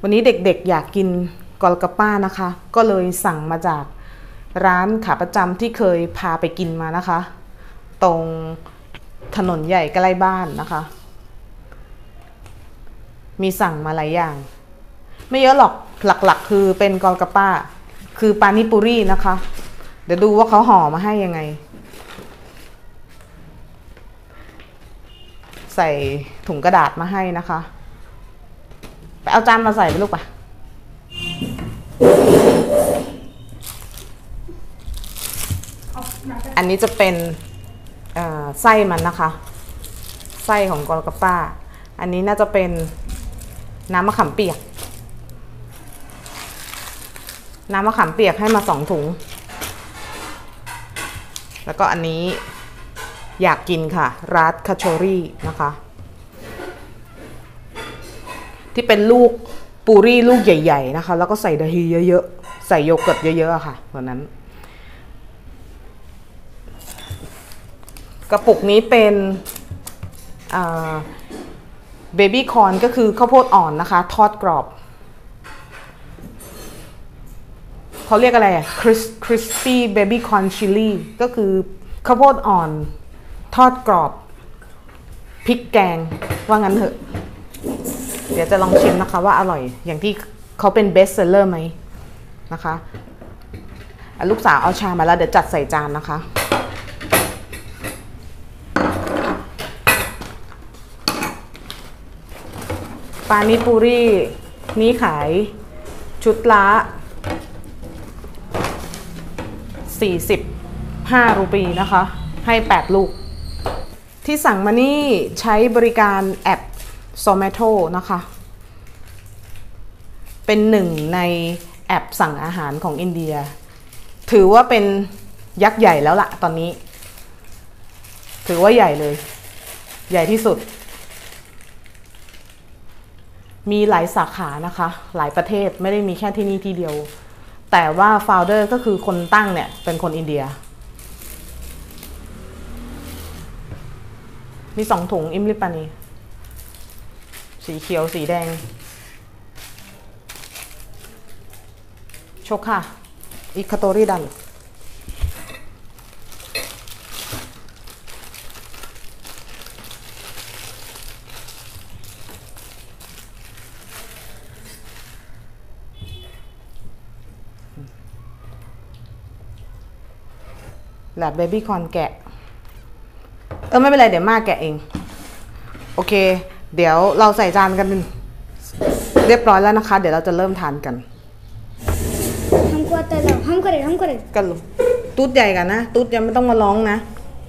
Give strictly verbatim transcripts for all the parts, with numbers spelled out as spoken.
วันนี้เด็กๆอยากกินกอลกาป้านะคะก็เลยสั่งมาจากร้านขาประจำที่เคยพาไปกินมานะคะตรงถนนใหญ่ใกล้บ้านนะคะมีสั่งมาหลายอย่างไม่เยอะหรอกหลักๆคือเป็นกอลกาป้าคือปานิปุรีนะคะเดี๋ยวดูว่าเขาห่อมาให้ยังไงใส่ถุงกระดาษมาให้นะคะไปเอาจานมาใส่ไปลูกป่ะอันนี้จะเป็นไส้มันนะคะไส้ของกอลกาป้าอันนี้น่าจะเป็นน้ำมะขามเปียกน้ำมะขามเปียกให้มาสองถุงแล้วก็อันนี้อยากกินค่ะราสคาโชรี่นะคะที่เป็นลูกปูรี่ลูกใหญ่ๆนะคะแล้วก็ใส่ดาฮีเยอะๆใส่โยเกิร์ตเยอะๆค่ะแบบนั้นกระปุกนี้เป็นเบบี้คอร์นก็คือข้าวโพดอ่อนนะคะทอดกรอบเขาเรียกอะไรอะคริสคริสปี้เบบี้คอร์นชิลลี่ก็คือข้าวโพดอ่อนทอดกรอบพริกแกงว่างั้นเถอะเดี๋ยวจะลองชิมนะคะว่าอร่อยอย่างที่เขาเป็นเบสเซลเลอร์ไหมนะคะลูกสาวเอาชามาแล้วเดี๋ยวจัดใส่จานนะคะปานิปุรีนี้ขายชุดละสี่สิบห้ารูปีนะคะให้แปดลูกที่สั่งมานี่ใช้บริการแอป Zomato นะคะเป็นหนึ่งในแอปสั่งอาหารของอินเดียถือว่าเป็นยักษ์ใหญ่แล้วล่ะตอนนี้ถือว่าใหญ่เลยใหญ่ที่สุดมีหลายสาขานะคะหลายประเทศไม่ได้มีแค่ที่นี่ที่เดียวแต่ว่า founder ก็คือคนตั้งเนี่ยเป็นคนอินเดียมีสองถุงอิมลิปานีสีเขียวสีแดงโชค่ะอิคาโตริดันแลบเบบี้คอร์นแกะเออไม่เป็นไรเดี๋ยวมาแกะเองโอเคเดี๋ยวเราใส่จานกันเรียบร้อยแล้วนะคะเดี๋ยวเราจะเริ่มทานกันทำกว่าแต่เราทำกันเลยทำกันเลยกันลูกตุ๊ดใหญ่กันนะตุ๊ดยังไม่ต้องมาร้องนะ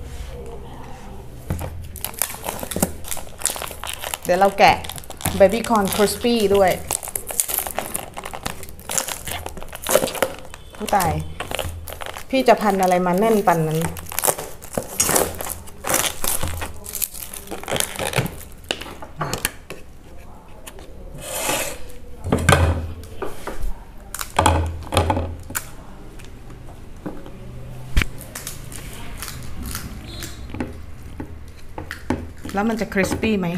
เดี๋ยวเราแกะเบบี้คอร์นคริสปี้ด้วยผู้ตายพี่จะพันอะไรมาแน่นปันนั้นแล้วมันจะคริสปี้ไหม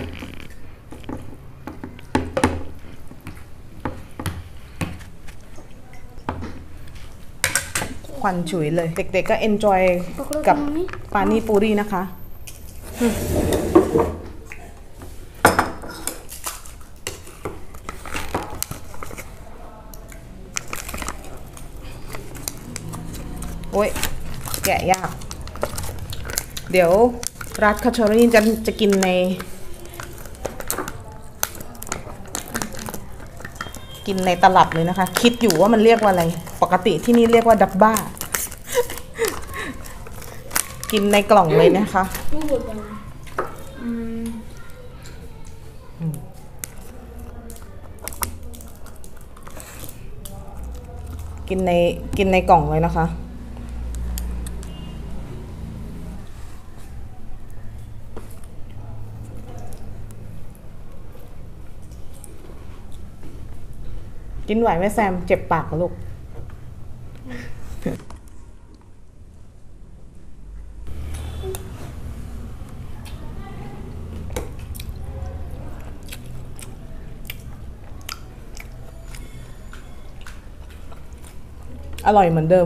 ควันฉุยเลยเด็กๆก็เอนจอยกับปานิปุรีนะคะโอ้ยแกะยากเดี๋ยวราสคาโชรี่จะจะกินในกินในตลับเลยนะคะคิดอยู่ว่ามันเรียกว่าอะไรปกติที่นี่เรียกว่าดับบ้ากินในกล่องเลยนะคะกินในกินในกล่องเลยนะคะกินไหวไหมแซมเจ็บปากเหรอลูก ออร่อยเหมือนเดิม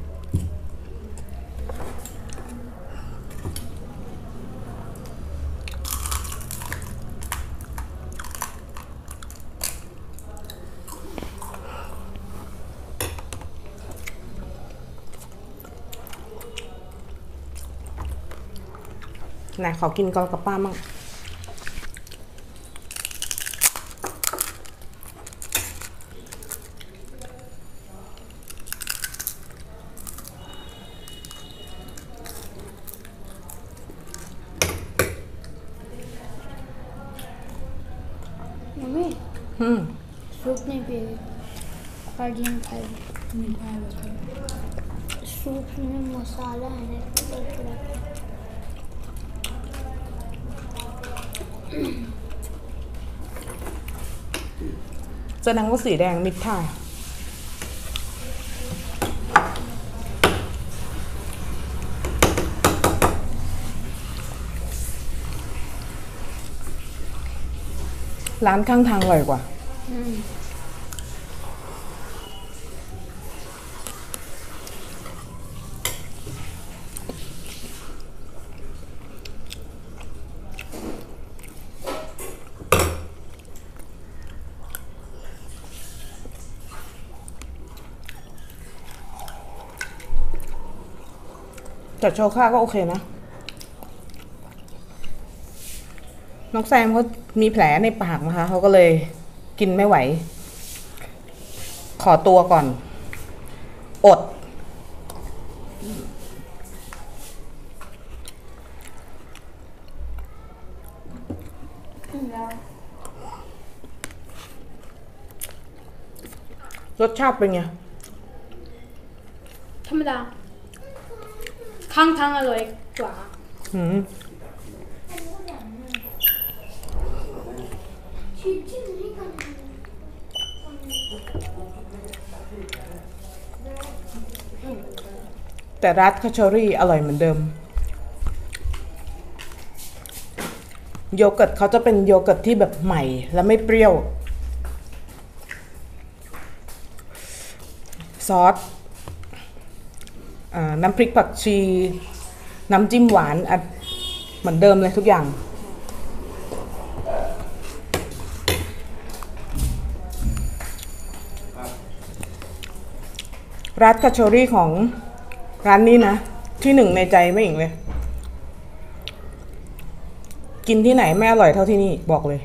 ไหนขอกินก่อนกับป้ามั่ง मम्मी อืม सूप नहीं पिएगी गार्डियन खाएगी नहीं खाएगा तो सूप में मसाला है ना इसलिए थोड़ा थोड़ा แสดงว่าสีแดงมิดท่าร้านข้างทางอร่อยกว่า แต่โชค่าก็โอเคนะ น้องแซมเขามีแผลในปากนะคะ เขาก็เลยกินไม่ไหว ขอตัวก่อน อด รสชาติเป็นไงธรรมดาข้างทางอร่อยกว่าอืม แต่รัสคาชอรี่อร่อยเหมือนเดิม โยเกิร์ตเขาจะเป็นโยเกิร์ตที่แบบใหม่และไม่เปรี้ยว ซอสอ่าน้ำพริกผักชี น้ำจิ้มหวานอ่ะเหมือนเดิมเลยทุกอย่าง รัสคาชอรี่ของร้านนี้นะ ที่หนึ่งในใจไม่หญิงเลย กินที่ไหนไม่อร่อยเท่าที่นี่บอกเลย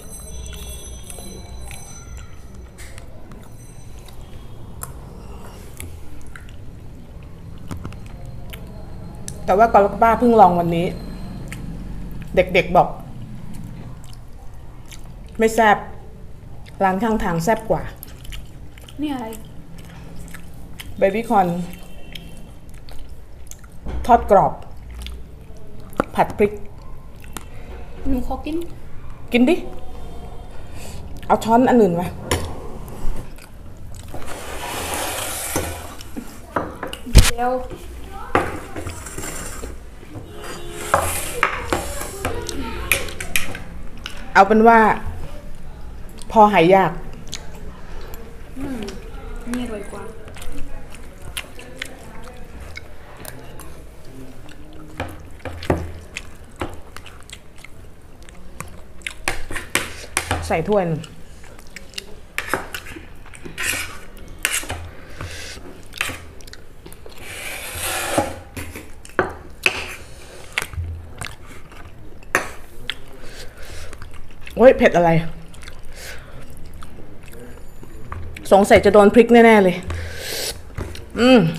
แต่ว่ากอลป้าเพิ่งลองวันนี้ เด็กๆบอก ไม่แซ่บร้านข้างทางแซ่บกว่านี่อะไรเบบี้คอนทอดกรอบ ผัดพริกหนูขอกินกินดิ เอาช้อนอันอื่นมาเดี๋ยวเอาเป็นว่า พอหายยากนี่อร่อยกว่าใส่ถ้วยหนึ่งโอ้ยเผ็ดอะไร สงสัยจะโดนพริกแน่ๆเลย อืม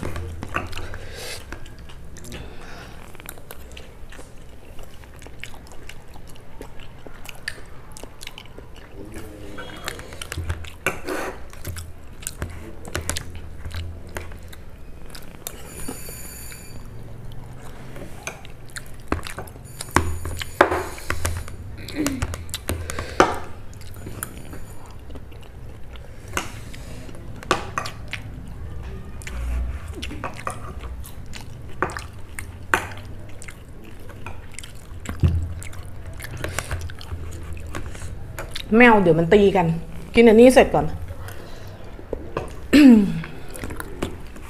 แมวเดี๋ยวมันตีกัน กินอันนี้เสร็จก่อน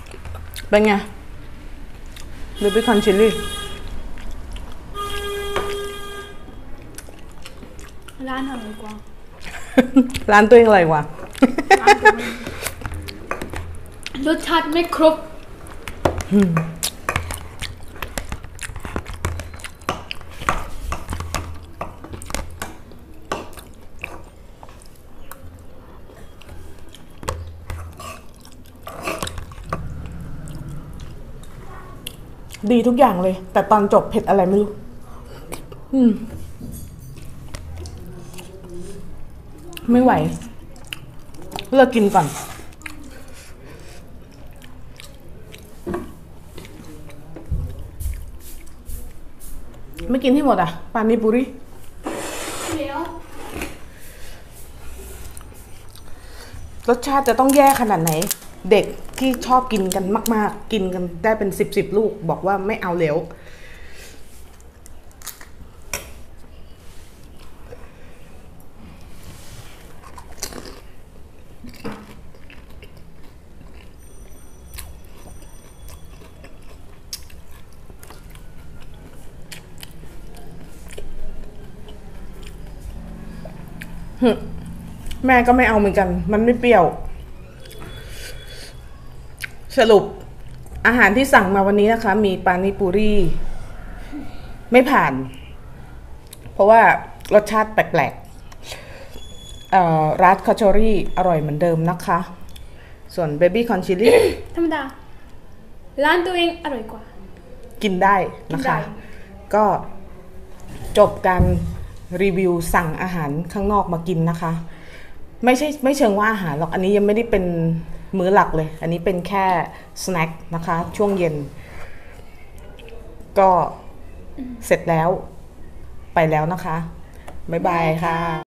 เป็นไง Baby Corn Chili ร้านอร่อยกว่าร้านตัวเองอะไรวะรสชาติไม่ครบดีทุกอย่างเลย แต่ตอนจบเผ็ดอะไรไม่รู้ อืม ไม่ไหว เลิกกินก่อน ไม่กินให้หมดอ่ะปานิปุริเดี๋ยวรสชาติจะต้องแย่ขนาดไหน เด็กที่ชอบกินกันมากๆ กินกันได้เป็นสิบสิบลูก บอกว่าไม่เอาแล้วแม่ก็ไม่เอาเหมือนกัน มันไม่เปรี้ยว สรุปอาหารที่สั่งมาวันนี้นะคะ มีปานิปุรีไม่ผ่าน เพราะว่ารสชาติแปลกๆเอ่อราสคาโชรี่อร่อยเหมือนเดิมนะคะ ส่วนเบบี้คอนชิลลี่ธรรมดาร้านตัวเองอร่อยกว่ากินได้นะคะกินได้ก็จบการรีวิวสั่งอาหารข้างนอกมากินนะคะ ไม่ใช่ไม่เชิงว่าอาหารหรอก อันนี้ยังไม่ได้เป็นมื้อหลักเลย อันนี้เป็นแค่สแน็คนะคะ ช่วงเย็น ก็เสร็จแล้วไปแล้วนะคะ บ๊ายบายค่ะ